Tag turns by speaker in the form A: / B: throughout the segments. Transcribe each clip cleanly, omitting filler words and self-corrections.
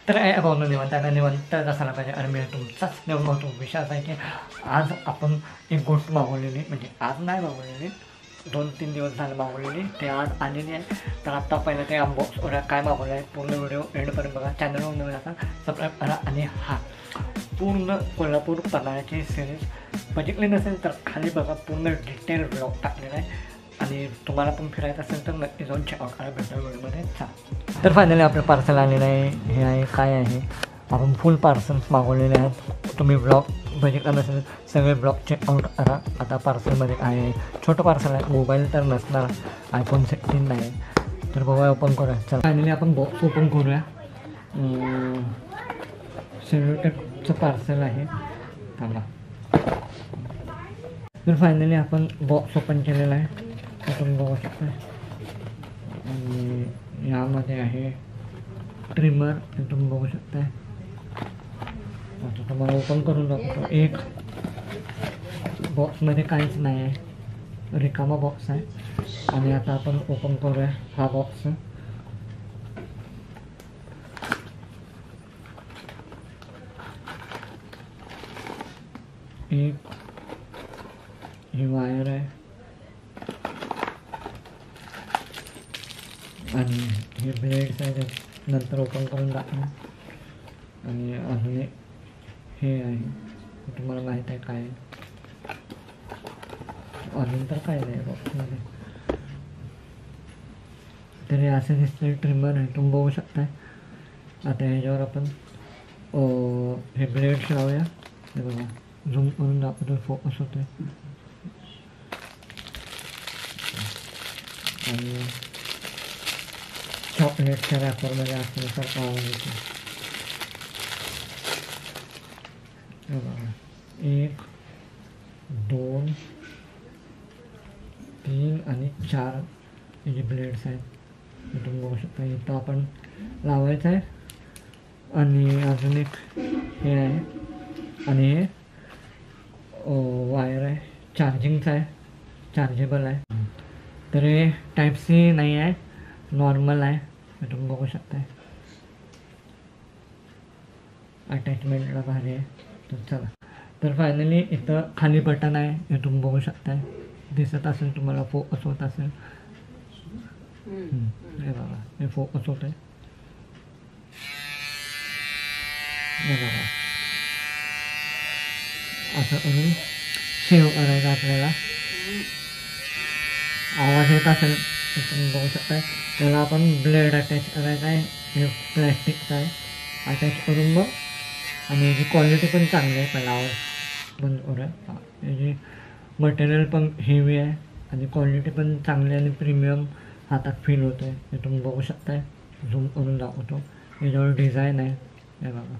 A: तर भावना निवांत आहे, निवांत असायला पाहिजे. आणि मी तुमचाच निवडतो विषय असा आहे की आज आपण एक गोष्ट मागवलेली, म्हणजे आज नाही मागवलेली, 2-3 दिवस झालं मागवलेली, ते आज आलेली आहे. तर आत्ता पहिलं ते अनबॉक्स वगैरे काय मागवलं आहे पूर्ण व्हिडिओ एंडपर्यंत बघा. चॅनलवर नवीन असा सबस्क्राईब करा. आणि हा पूर्ण कोल्हापूर पन्हाळ्याची सिरीज बघितली नसेल तर खाली बघा, पूर्ण डिटेल ब्लॉग टाकलेला आहे. आणि तुम्हाला पण फिरायचं असेल तर नक्की जाऊन चेकआउट करा. भेटूया व्हिडिओमध्ये. तर फायनली आपलं पार्सल आलेलं आहे. हे आहे काय आहे, आपण फुल पार्सल्स मागवलेले आहेत. तुम्ही ब्लॉग बघितला नसेल सगळे ब्लॉग चेकआउट करा. आता पार्सलमध्ये काय आहे, छोटं पार्सल आहे, मोबाईल तर नसणार, iPhone 16 नाही. तर बघूया, ओपन करूया. चला फायनली आपण बॉक्स ओपन करूया. सेल्युटेकचं पार्सल आहे. थांबा. तर फायनली आपण बॉक्स ओपन केलेला आहे, तुम्ही बघू शकता. आणि यामध्ये आहे ट्रिमर, हे तुम्ही बघू शकता. आता तुम्हाला ओपन करून दाखवतो. एक बॉक्समध्ये काहीच नाही आहे, रिकामा बॉक्स आहे. आणि आता आपण ओपन करूया हा बॉक्स. एक ही वायर आहे आणि हे ब्लेड्स आहे, नंतर ओपन करून दाखवा. आणि अजून हे आहे, तुम्हाला माहीत आहे काय आहे. अजून तर काय नाही बॉक्समध्ये. तरी असे दिसते ट्रिमर आहे, तुम्ही बघू शकताय. आता ह्याच्यावर आपण हे ब्लेड्स लावूया. हे बघा, झूम करून दाखवतो, फोकस होते. आणि चॉकलेटच्या रॅपरमध्ये असल्यासारखं आवाज येतो. बघा, 1, 2, 3 आणि 4 हे जे ब्लेड्स आहेत ते तुम्ही बघू शकता. इथं आपण लावायचं आहे. आणि अजून एक हे आहे, आणि हे वायर आहे, चार्जिंगचं आहे, चार्जेबल आहे. तर हे टाईप-C नाही आहे, नॉर्मल आहे, हे तुम्ही बघू शकताय. अटॅचमेंटला भारी आहे. तर चला, तर फायनली इथं खाली बटन आहे, हे तुम्ही बघू शकताय. दिसत असेल तुम्हाला, फोकस होत असेल. हे बघा, हे फोकस होत आहे. हे बघा, असं करून सेव्ह करायचं आपल्याला. आवाज येत असेल तर तुम्ही बघू शकताय. त्याला आपण ब्लेड अटॅच करायचं आहे, हे प्लॅस्टिकचं आहे. अटॅच करून मग, आणि याची क्वालिटी पण चांगली आहे. पहिला आवाज बंद करूया. याची मटेरियल पण हेवी आहे आणि क्वालिटी पण चांगली आणि प्रीमियम हातात फील होतं आहे. हे तुम्ही बघू शकताय. झूम करून दाखवतो. याच्यावर डिझाईन आहे, हे बघा.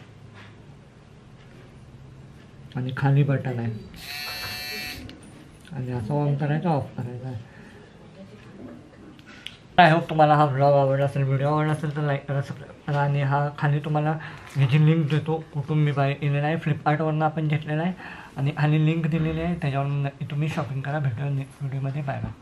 A: आणि खाली बटन आहे, आणि असं ऑन करायचं, ऑफ करायचं आहे. आय होप तुम्हाला हा व्लॉग आवडला असेल. व्हिडिओ आवडला असेल तर लाईक करा, सबस्क्राईब करा. आणि हा खाली तुम्हाला ह्याची लिंक देतो, कुठून मी बाय केलेला आहे. फ्लिपकार्टवरनं आपण घेतलेला आहे. आणि खाली लिंक दिलेली आहे, त्याच्यावरून तुम्ही शॉपिंग करा. भेटूया नेक्स्ट व्हिडिओमध्ये. Bye bye.